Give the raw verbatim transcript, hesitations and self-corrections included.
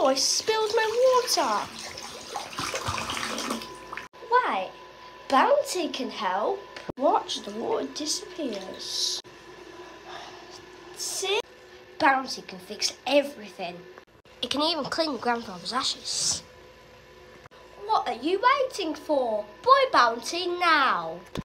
Oh, I spilled my water. Wait, Bounty can help. Watch, the water disappears. See? Bounty can fix everything. It can even clean Grandfather's ashes. What are you waiting for? Boy Bounty now.